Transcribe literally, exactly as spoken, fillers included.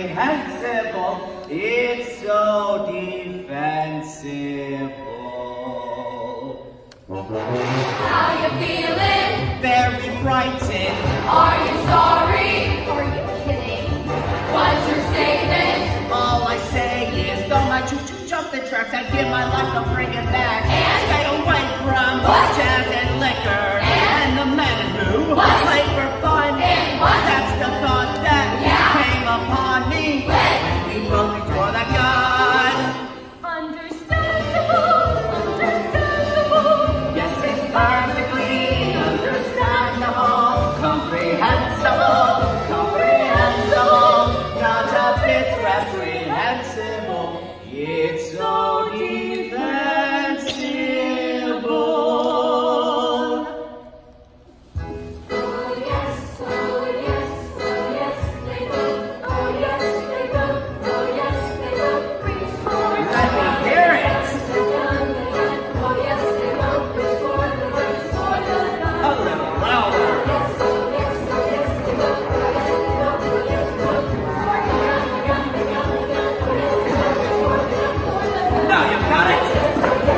comprehensible. It's so defensible. How you feeling? Very frightened. Are you sorry? Are you kidding? What's your statement? All I say is, don't let you jump the tracks. I give my life to bring it back. And stay away from what? Jazz and liquor And, and the men who what? play for fun. And what? That's the thought that Yeah. came upon me When? we both before the gun. Understandable, understandable. Yes, it's perfectly understandable, comprehensible, comprehensible, not a bit reprehensible. It's so defensible. Oh yes, oh yes, oh yes, they both. Oh yes, they both. Oh yes, they both reach for the Let me hear it. gun. Oh yes, they both reach for the reach for the gun. A little louder. Yes, oh yes, oh yes, they both. Oh yes, they both. Oh yes, they both. For the gun, the gun, the gun, the gun. Oh yes, they both reach for the gun, for the gun. Now you've got it. Yes, oh yes.